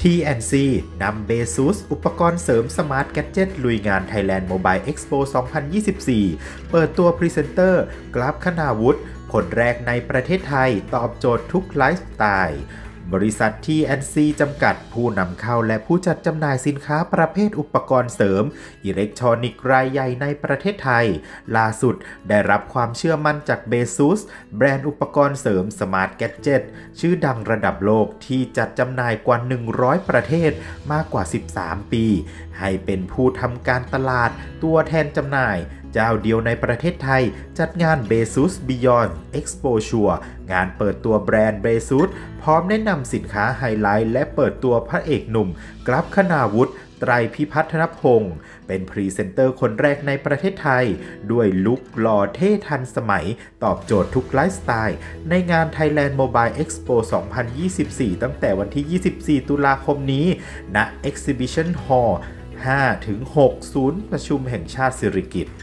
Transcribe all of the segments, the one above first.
T&C นำ Basus อุปกรณ์เสริมสมาร์ทแกดเจ็ตลุยงาน Thailand Mobile Expo 2024 เปิดตัวพรีเซนเตอร์กราฟคณาวุฒิคนแรกในประเทศไทยตอบโจทย์ทุกไลฟ์สไตล์บริษัท T&C จำกัดผู้นำเข้าและผู้จัดจำหน่ายสินค้าประเภทอุปกรณ์เสริมอิเล็กทรอนิกส์รายใหญ่ในประเทศไทยล่าสุดได้รับความเชื่อมั่นจาก Basus แบรนด์อุปกรณ์เสริมสมาร์ทแกดเจ็ตชื่อดังระดับโลกที่จัดจำหน่ายกว่า 100 ประเทศมากกว่า 13 ปีให้เป็นผู้ทำการตลาดตัวแทนจำหน่ายเจ้าเดียวในประเทศไทยจัดงาน Basus Beyond Exposure งานเปิดตัวแบรนด์ Basus พร้อมแนะนำสินค้าไฮไลท์และเปิดตัวพระเอกหนุ่มกราฟคณาวุฒิไตรพิพัฒนพงศ์เป็นพรีเซนเตอร์คนแรกในประเทศไทยด้วยลุคหล่อเท่ทันสมัยตอบโจทย์ทุกไลฟ์สไตล์ในงาน Thailand Mobile Expo 2024 ตั้งแต่วันที่ 24 ตุลาคมนี้ณ Exhibition Hall 5-6 ศูนย์ประชุมแห่งชาติสิริกิติ์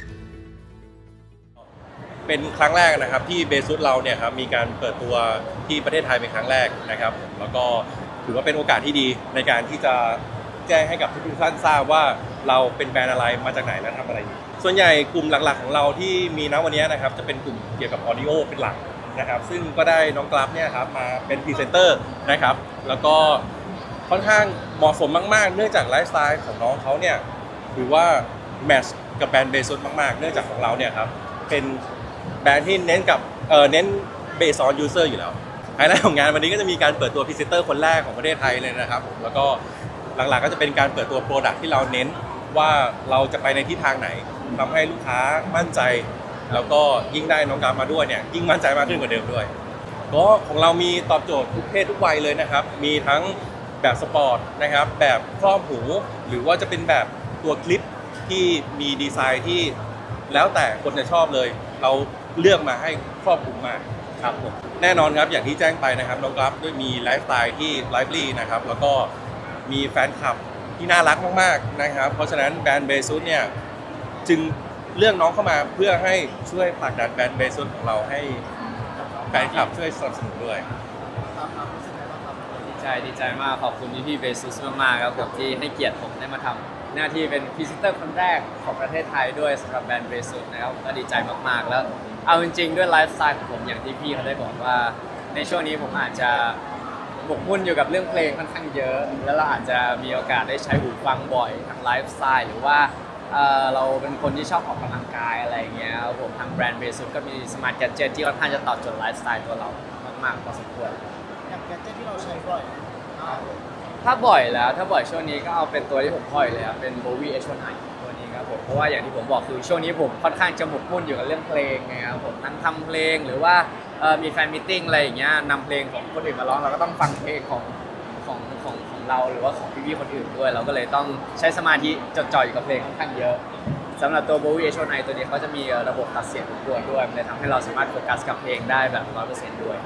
เป็นครั้งแรกนะครับที่เบซุสเราเนี่ยครับมีการเปิดตัวที่ประเทศไทยเป็นครั้งแรกนะครับแล้วก็ถือว่าเป็นโอกาสที่ดีในการที่จะแจ้งให้กับทุกท่านทราบว่าเราเป็นแบรนด์อะไรมาจากไหนและทำอะไรอยู่ส่วนใหญ่กลุ่มหลักๆของเราที่มีณวันนี้นะครับจะเป็นกลุ่มเกี่ยวกับออดิโอเป็นหลักนะครับซึ่งก็ได้น้องกราฟเนี่ยครับมาเป็นพรีเซนเตอร์นะครับแล้วก็ค่อนข้างเหมาะสมมากๆเนื่องจากไลฟ์สไตล์ของน้องเขาเนี่ยถือว่าแมทช์กับแบรนด์เบซุสมากๆเนื่องจากของเราเนี่ยครับเป็นแบรนด์ที่เน้นกับเน้นเบสออนยูเซอร์อยู่แล้วไฮไลท์ของงานวันนี้ก็จะมีการเปิดตัวพรีเซนเตอร์คนแรกของประเทศไทยเลยนะครับแล้วก็หลักๆก็จะเป็นการเปิดตัวโปรดักต์ที่เราเน้นว่าเราจะไปในทิศทางไหนทำให้ลูกค้ามั่นใจแล้วก็ยิ่งได้น้องกราฟมาด้วยเนี่ยยิ่งมั่นใจมากขึ้นกว่าเดิมด้วยก็ของเรามีตอบโจทย์ทุกเพศทุกวัยเลยนะครับมีทั้งแบบสปอร์ตนะครับแบบครอบหูหรือว่าจะเป็นแบบตัวคลิปที่มีดีไซน์ที่แล้วแต่คนจะชอบเลยเราเลือกมาให้ครอบคลุมมากครับผมแน่นอนครับอย่างที่แจ้งไปนะครับน้องกราฟด้วยมีไลฟ์สไตล์ที่ไลฟ์ลี่นะครับแล้วก็มีแฟนคลับที่น่ารักมากๆนะครับเพราะฉะนั้นแบรนด์เบซุสเนี่ยจึงเลือกน้องเข้ามาเพื่อให้ช่วยผลักดันแบรนด์เบซุสของเราให้แฟนคลับช่วยสนับสนุนด้วยดีใจมากขอบคุณพี่เบซุสมากๆครับผมที่ให้เกียรติผมได้มาทำหน้าที่เป็นพรีเซนเตอร์คนแรกของประเทศไทยด้วยสำหรับแบรนด์เบซุสนะครับก็ดีใจมากๆแล้วเอาจริงๆด้วยไลฟ์สไตล์ของผมอย่างที่พี่เขาได้บอกว่าในช่วงนี้ผมอาจจะหมกมุ่นอยู่กับเรื่องเพลงค่อนข้างเยอะแล้วเราอาจจะมีโอกาสได้ใช้หูฟังบ่อยทางไลฟ์สไตล์หรือว่าเราเป็นคนที่ชอบออกกำลังกายอะไรเงี้ยผมทางแบรนด์เบซุสก็มีสมาร์ทแกดเจ็ตที่ค่อนข้างจะตอบโจทย์ไลฟ์สไตล์ตัวเรามากๆพอสมควรอย่างแกดเจ็ตที่เราใช้บ่อยถ้าบ่อยแล้วถ้าบ่อยช่วงนี้ก็เอาเป็นตัวที่ผมบ่อยเลยครับเป็น Bowie H1i ตัวนี้ครับผมเพราะว่าอย่างที่ผมบอกคือช่วงนี้ผมค่อนข้างจะหมกมุ่นอยู่กับเรื่องเพลงไงครับผมทั้งทำเพลงหรือว่ามีแฟนมิทติ้งอะไรอย่างเงี้ยนำเพลงของคนอื่นมาร้องเราก็ต้องฟังเพลงของเราหรือว่าของพี่ๆคนอื่นด้วยเราก็เลยต้องใช้สมาธิจดจ่ออยู่กับเพลงค่อนข้างเยอะสำหรับตัว Bowie H1i ตัวนี้เขาจะมีระบบตัดเสียงทุกตัวด้วยมันเลยทำให้เราสามารถโฟกัสกับเพลงได้แบบ 100% ด้วย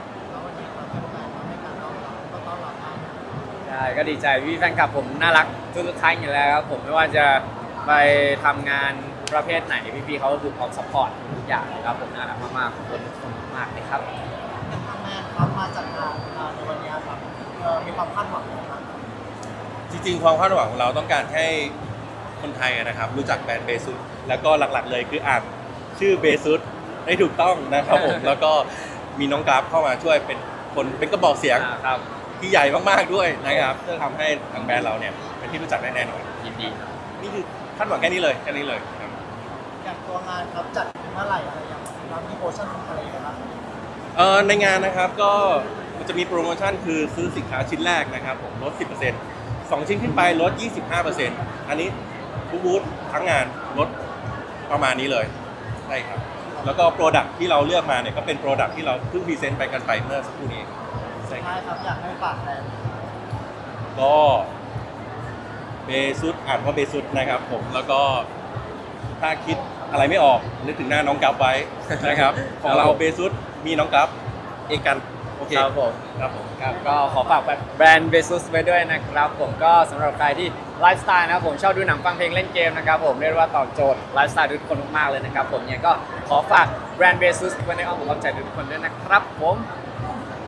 ใช่ก็ดีใจพี่แฟนคลับผมน่ารักทุกท่านอยู่แล้วครับผมไม่ว่าจะไปทำงานประเภทไหนพี่ๆเขาก็คือพร้อมซัพพอร์ตทุกอย่างครับผมน่ารักมากๆขอบคุณทุกคนมากเลยครับทำงานครับมาจากงานในวันนี้ครับมีความคาดหวังนะครับจริงๆความคาดหวังของเราต้องการให้คนไทยนะครับรู้จักแบรนด์เบซุสแล้วก็หลักๆเลยคืออ่านชื่อเบซุสได้ถูกต้องนะครับผมแล้วก็มีน้องกราฟเข้ามาช่วยเป็นคนเป็นกระบอกเสียงที่ใหญ่มากๆด้วยนะครับเพื่อทำให้ทางแบรนด์เราเนี่ยเป็นที่รู้จักได้แน่นอนยินดีนี่คือคาดหวังแค่นี้เลยครับอย่างตัวงานครับจัดเมื่อไหร่อะไรอย่างเรามีโปรโมชั่นอะไรนะครับในงานนะครับก็มันจะมีโปรโมชั่นคือซื้อสินค้าชิ้นแรกนะครับผมลด 10% 2 ชิ้นขึ้นไปลด 25% อันนี้ทุกบูธทั้งงานลดประมาณนี้เลยใช่ครับแล้วก็โปรดักต์ที่เราเลือกมาเนี่ยก็เป็นโปรดักต์ที่เราเพิ่งพรีเซนต์ไปกันไปเมื่อสักครู่นี้ใช่ครับอยากให้ฝากแบรนด์ก็เบซุสอ่านว่าเบซุสนะครับผมแล้วก็ถ้าคิดอะไรไม่ออกนึกถึงหน้าน้องกราฟไว้นะครับของเราเบซุสมีน้องกราฟเอกกันโอเคครับผมครับก็ขอฝากแบรนด์เบซุสไว้ด้วยนะครับผมก็สำหรับใครที่ไลฟ์สไตล์นะครับผมชอบดูหนังฟังเพลงเล่นเกมนะครับผมเรียกว่าตอบโจทย์ไลฟ์สไตล์ทุกคนมากๆเลยนะครับผมเนี่ยก็ขอฝากแบรนด์เบซุสไว้ในอ้อมอกอ้อมใจทุกคนด้วยนะครับผม